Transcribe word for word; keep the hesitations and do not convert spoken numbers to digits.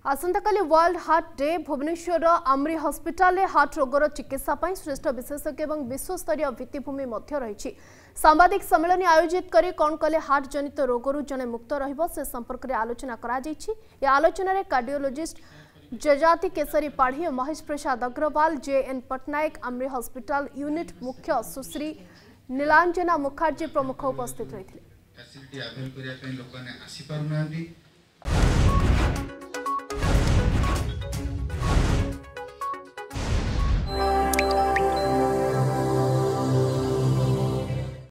आसंताकाली world heart day Bhubaneswar AMRI hospital heart रोगर चिकित्सा श्रेष्ठ विशेषज्ञ और विश्वस्तरीय भित्तिभूमि रही सांबादिक सम्मेलन आयोजित कर कौन कले हार्ट जनित रोगरू जने मुक्त रहिबो से संपर्क में आलोचना करा जायछि। ए आलोचना रे कार्डियोलॉजिस्ट जजाति केसरी पाढ़ी और Mahesh Prasad Agarwal J N Pattnaik AMRI hospital unit मुख्य सुश्री नीलांजना मुखर्जी प्रमुख उपस्थित रही।